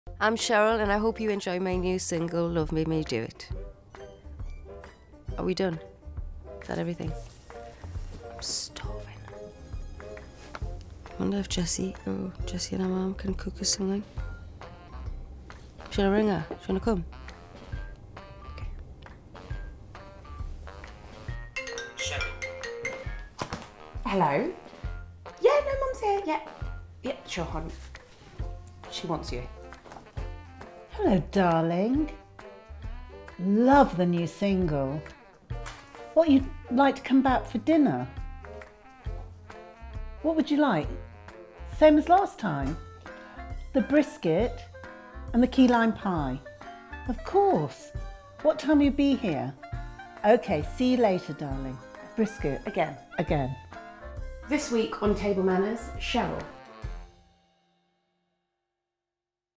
I'm Cheryl and I hope you enjoy my new single, Love Made Me Do It. Are we done? Is that everything? I'm starving. I wonder if Jessie and her mum can cook us something. Should I ring her? Should I come? Okay. Cheryl. Hello? Yeah, no, Mum's here. Yeah. Yeah, sure, hon. She wants you. Hello, darling. Love the new single. What, you'd like to come back for dinner? What would you like? Same as last time? The brisket and the key lime pie? Of course. What time will you be here? Okay, see you later, darling. Brisket. Again. This week on Table Manners, Cheryl.